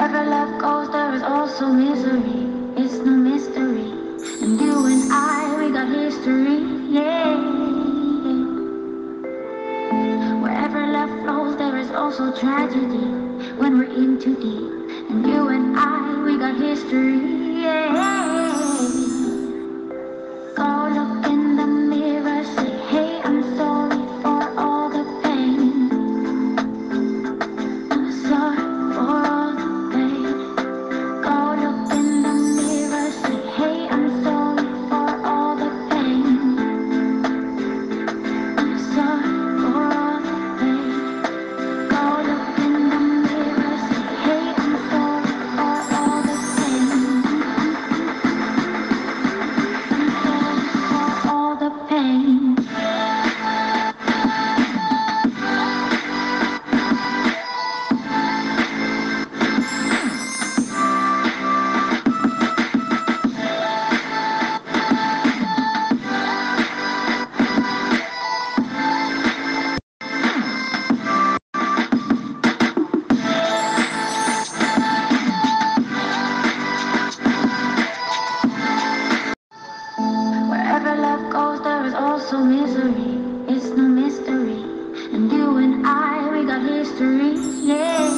Wherever love goes, there is also misery. It's no mystery. And you and I, we got history. Yeah. Wherever love flows, there is also tragedy. When we're in too deep. And you and I, we got history. Yeah. Go look in the mirror, say, hey, I'm sorry for all the pain. I'm sorry for all the pain. Go look in the mirror, say, hey, I'm sorry for all the pain. I'm sorry for all the pain. Go look in the mirror, say, hey, I'm sorry for all the pain. I'm sorry for all the pain. Wherever love goes, there is also misery. It's no mystery. And you and I, we got history. Yeah.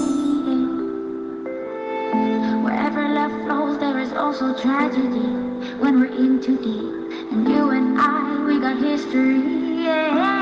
Wherever love flows, there is also tragedy. When we're in too deep. And you and I, we got history. Yeah.